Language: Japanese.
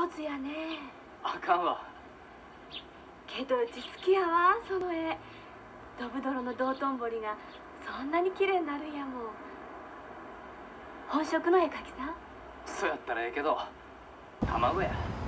手やね。 あかんわ。 けどうち好きやわその絵。ドブ泥の道頓堀がそんなに綺麗になるんやもん。本職の絵描きさん？ そやったらええけど卵や。